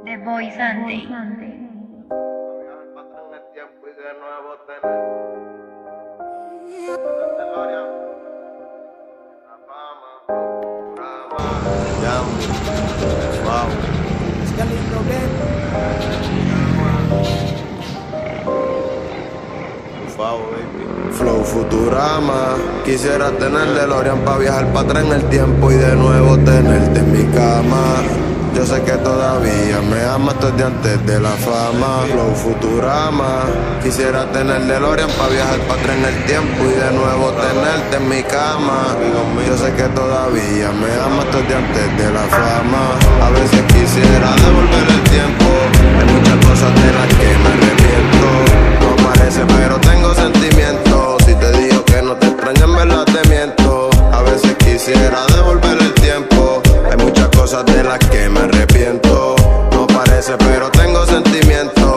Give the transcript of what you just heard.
The Boy Sunday. Flow Futurama. Quisiera tener DeLorean pa' viajar pa' atrás en el tiempo y de nuevo tenerte en mi cama. Yo sé que todavía me amas, esto es de antes de la fama. Flow Futurama. Quisiera tener DeLorean pa' viajar pa' atrás en el tiempo y de nuevo tenerte en mi cama. Yo sé que todavía me amas, esto es de antes de la fama. A veces quisiera devolver el tiempo. Hay muchas cosas de las que me arrepiento. No parece, pero tengo sentimientos. Si te digo que no te extraño, en verdad te miento. A veces quisiera devolver el tiempo. Hay muchas cosas de las que me arrepiento. No parece, pero tengo sentimientos.